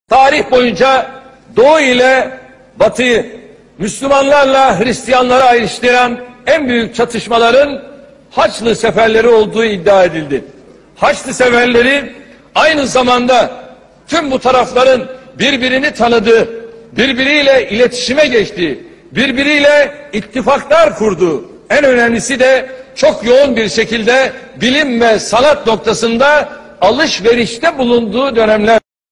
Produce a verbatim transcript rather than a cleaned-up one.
Tarih boyunca Doğu ile Batı'yı, Müslümanlarla Hristiyanları ayrıştıran en büyük çatışmaların Haçlı seferleri olduğu iddia edildi. Haçlı seferleri aynı zamanda tüm bu tarafların birbirini tanıdığı, birbiriyle iletişime geçtiği, birbiriyle ittifaklar kurduğu, en önemlisi de çok yoğun bir şekilde bilim ve sanat noktasında alışverişte bulunduğu dönemler.